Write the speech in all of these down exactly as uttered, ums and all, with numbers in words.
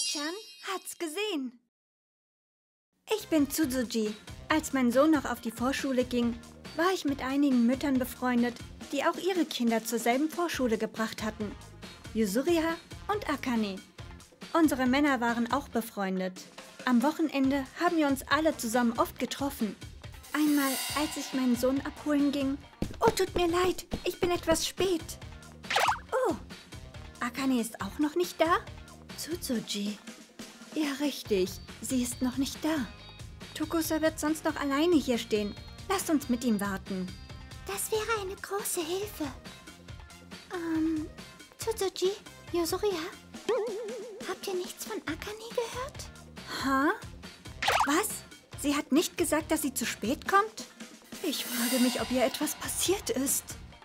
Papa-chan hat's gesehen. Ich bin Tsuzuji. Als mein Sohn noch auf die Vorschule ging, war ich mit einigen Müttern befreundet, die auch ihre Kinder zur selben Vorschule gebracht hatten. Yuzuriha und Akane. Unsere Männer waren auch befreundet. Am Wochenende haben wir uns alle zusammen oft getroffen. Einmal, als ich meinen Sohn abholen ging... Oh, tut mir leid, ich bin etwas spät. Oh, Akane ist auch noch nicht da? Tsuzuji. Ja, richtig, sie ist noch nicht da. Tokusa wird sonst noch alleine hier stehen. Lasst uns mit ihm warten. Das wäre eine große Hilfe. Ähm, Tsuzuji, Yuzuriha, habt ihr nichts von Akane gehört? Ha? Was? Sie hat nicht gesagt, dass sie zu spät kommt? Ich frage mich, ob ihr etwas passiert ist.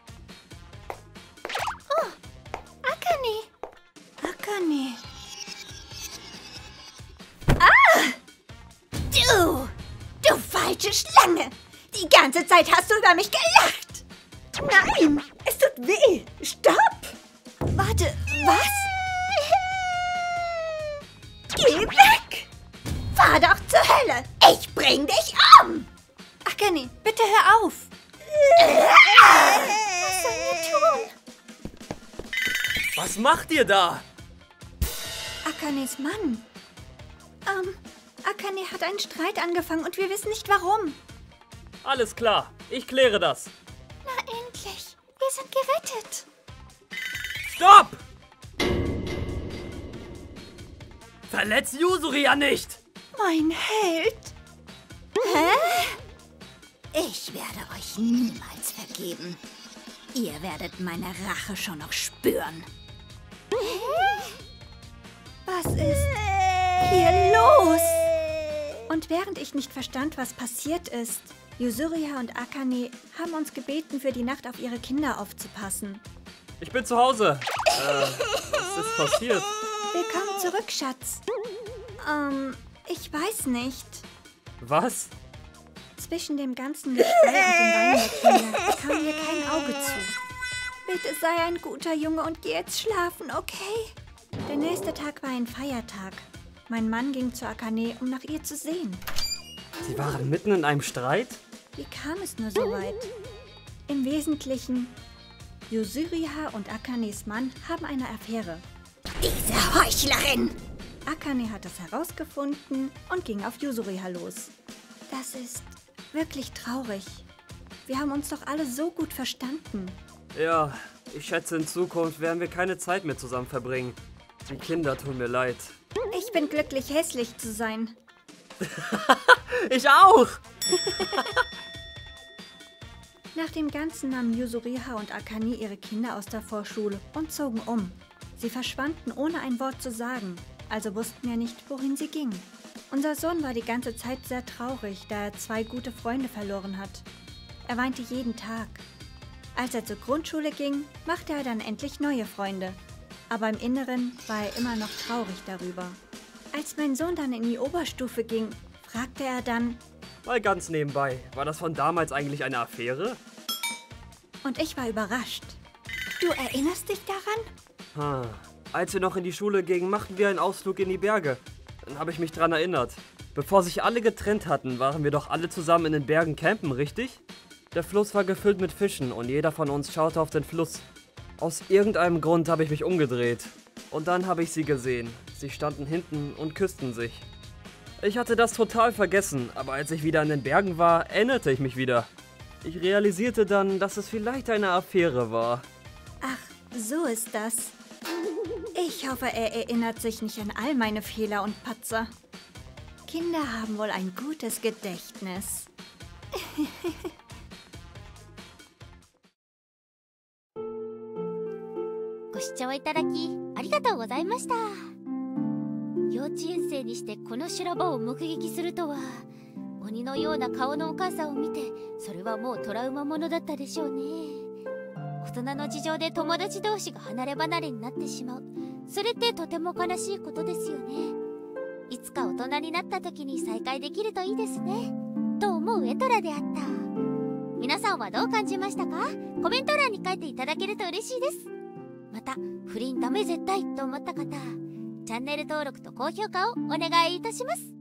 Oh, Akane. Akane. Ah! Du! Du falsche Schlange! Die ganze Zeit hast du über mich gelacht! Nein! Es tut weh! Stopp! Warte, was? Geh weg! Fahr doch zur Hölle! Ich bring dich um! Akane, bitte hör auf! Was sollen wir tun? Was macht ihr da? Akanes Mann. Ähm, Akane hat einen Streit angefangen und wir wissen nicht warum. Alles klar, ich kläre das. Na endlich, wir sind gerettet. Stopp! Verletz Yuzuriha nicht! Mein Held! Hä? Ich werde euch niemals vergeben. Ihr werdet meine Rache schon noch spüren. Was ist hier los? Und während ich nicht verstand, was passiert ist, Yuzuriha und Akane haben uns gebeten, für die Nacht auf ihre Kinder aufzupassen. Ich bin zu Hause. Äh, was ist passiert? Willkommen zurück, Schatz. Ähm, ich weiß nicht. Was? Zwischen dem ganzen Geschrei und dem Weinen der Kinder kam mir kein Auge zu. Bitte sei ein guter Junge und geh jetzt schlafen, okay? Der nächste Tag war ein Feiertag. Mein Mann ging zu Akane, um nach ihr zu sehen. Sie waren mitten in einem Streit? Wie kam es nur so weit? Im Wesentlichen, Yuzuriha und Akanes Mann haben eine Affäre. Diese Heuchlerin! Akane hat es herausgefunden und ging auf Yuzuriha los. Das ist wirklich traurig. Wir haben uns doch alle so gut verstanden. Ja, ich schätze, in Zukunft werden wir keine Zeit mehr zusammen verbringen. Die Kinder tun mir leid. Ich bin glücklich, hässlich zu sein. Ich auch! Nach dem Ganzen nahmen Yuzuriha und Akane ihre Kinder aus der Vorschule und zogen um. Sie verschwanden, ohne ein Wort zu sagen, also wussten wir nicht, wohin sie gingen. Unser Sohn war die ganze Zeit sehr traurig, da er zwei gute Freunde verloren hat. Er weinte jeden Tag. Als er zur Grundschule ging, machte er dann endlich neue Freunde. Aber im Inneren war er immer noch traurig darüber. Als mein Sohn dann in die Oberstufe ging, fragte er dann... Mal ganz nebenbei, war das von damals eigentlich eine Affäre? Und ich war überrascht. Du erinnerst dich daran? Hm. Als wir noch in die Schule gingen, machten wir einen Ausflug in die Berge. Dann habe ich mich dran erinnert. Bevor sich alle getrennt hatten, waren wir doch alle zusammen in den Bergen campen, richtig? Der Fluss war gefüllt mit Fischen und jeder von uns schaute auf den Fluss. Aus irgendeinem Grund habe ich mich umgedreht. Und dann habe ich sie gesehen. Sie standen hinten und küssten sich. Ich hatte das total vergessen, aber als ich wieder in den Bergen war, erinnerte ich mich wieder. Ich realisierte dann, dass es vielleicht eine Affäre war. Ach, so ist das. Ich hoffe, er erinnert sich nicht an all meine Fehler und Patzer. Kinder haben wohl ein gutes Gedächtnis. ご視聴いただきありがとうございました。幼稚園生にしてこの修羅場を目撃するとは、鬼のような顔のお母さんを見て、それはもうトラウマものだったでしょうね。大人の事情で友達同士が離れ離れになってしまう、それってとても悲しいことですよね。いつか大人になった時に再会できるといいですね、と思うエトラであった。皆さんはどう感じましたか？コメント欄に書いていただけると嬉しいです。また不倫ダメ絶対と思った方、チチャンネル登録と高評価をお願いいたします。